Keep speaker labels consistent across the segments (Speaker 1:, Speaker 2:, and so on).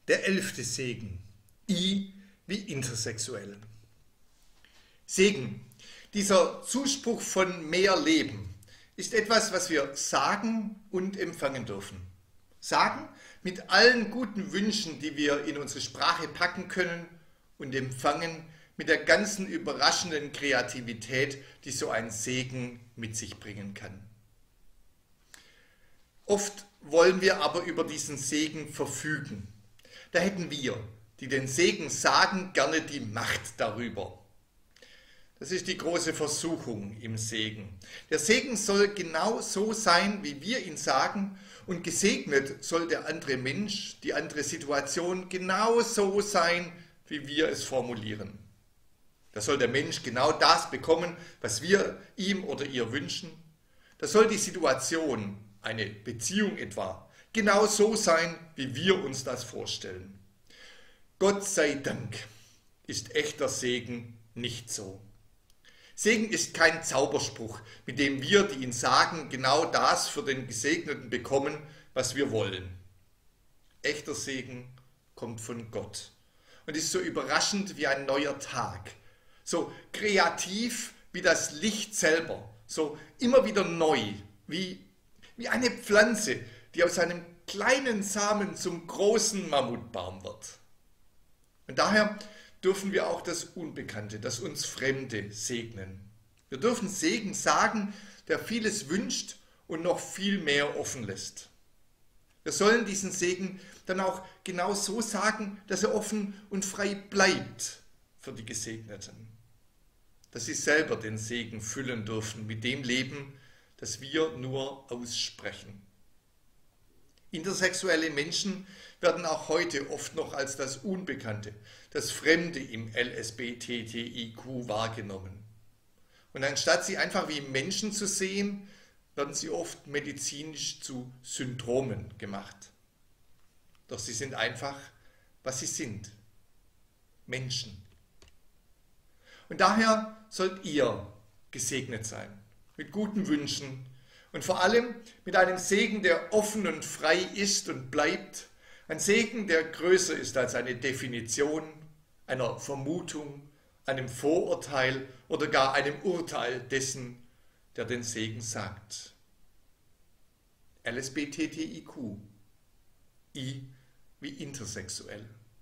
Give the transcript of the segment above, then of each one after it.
Speaker 1: Der 11. Segen. I wie intersexuell. Segen. Dieser Zuspruch von mehr Leben ist etwas, was wir sagen und empfangen dürfen. Sagen mit allen guten Wünschen, die wir in unsere Sprache packen können, und empfangen mit der ganzen überraschenden Kreativität, die so ein Segen mit sich bringen kann. Oft wollen wir aber über diesen Segen verfügen. Da hätten wir, die den Segen sagen, gerne die Macht darüber. Das ist die große Versuchung im Segen. Der Segen soll genau so sein, wie wir ihn sagen, und gesegnet soll der andere Mensch, die andere Situation genau so sein, wie wir es formulieren. Da soll der Mensch genau das bekommen, was wir ihm oder ihr wünschen. Da soll die Situation, eine Beziehung etwa, genau so sein, wie wir uns das vorstellen. Gott sei Dank ist echter Segen nicht so. Segen ist kein Zauberspruch, mit dem wir, die ihn sagen, genau das für den Gesegneten bekommen, was wir wollen. Echter Segen kommt von Gott und ist so überraschend wie ein neuer Tag, so kreativ wie das Licht selber, so immer wieder neu, wie eine Pflanze, die aus einem kleinen Samen zum großen Mammutbaum wird. Und daher dürfen wir auch das Unbekannte, das uns Fremde segnen. Wir dürfen Segen sagen, der vieles wünscht und noch viel mehr offen lässt. Wir sollen diesen Segen dann auch genau so sagen, dass er offen und frei bleibt für die Gesegneten. Dass sie selber den Segen füllen dürfen mit dem Leben, das wir nur aussprechen. Intersexuelle Menschen werden auch heute oft noch als das Unbekannte, das Fremde im LSBTTIQ wahrgenommen. Und anstatt sie einfach wie Menschen zu sehen, werden sie oft medizinisch zu Syndromen gemacht. Doch sie sind einfach, was sie sind: Menschen. Und daher sollt ihr gesegnet sein, mit guten Wünschen und vor allem mit einem Segen, der offen und frei ist und bleibt. Ein Segen, der größer ist als eine Definition, einer Vermutung, einem Vorurteil oder gar einem Urteil dessen, der den Segen sagt. LSBTTIQ. I wie intersexuell.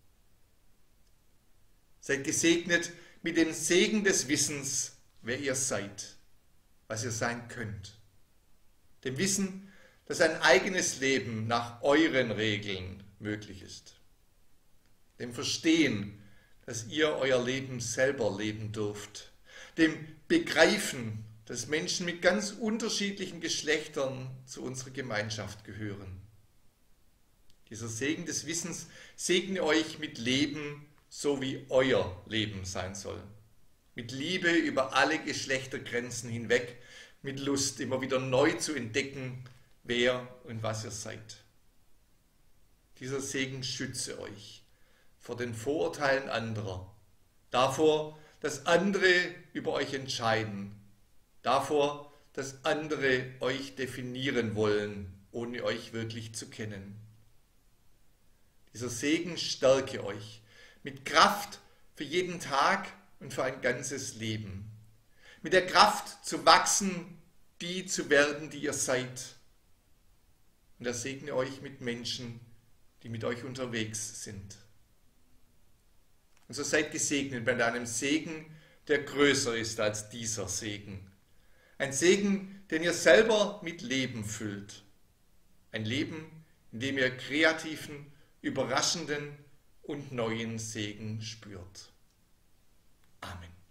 Speaker 1: Seid gesegnet mit dem Segen des Wissens, wer ihr seid, was ihr sein könnt. Dem Wissen, dass ein eigenes Leben nach euren Regeln möglich ist. Dem Verstehen, dass ihr euer Leben selber leben dürft. Dem Begreifen, dass Menschen mit ganz unterschiedlichen Geschlechtern zu unserer Gemeinschaft gehören. Dieser Segen des Wissens segne euch mit Leben, so wie euer Leben sein soll. Mit Liebe über alle Geschlechtergrenzen hinweg, mit Lust immer wieder neu zu entdecken, wer und was ihr seid. Dieser Segen schütze euch vor den Vorurteilen anderer, davor, dass andere über euch entscheiden, davor, dass andere euch definieren wollen, ohne euch wirklich zu kennen. Dieser Segen stärke euch mit Kraft für jeden Tag und für ein ganzes Leben. Mit der Kraft zu wachsen, die zu werden, die ihr seid. Und er segne euch mit Menschen, die mit euch unterwegs sind. Und so seid gesegnet mit einem Segen, der größer ist als dieser Segen. Ein Segen, den ihr selber mit Leben füllt. Ein Leben, in dem ihr kreativen, überraschenden und neuen Segen spürt. Amen.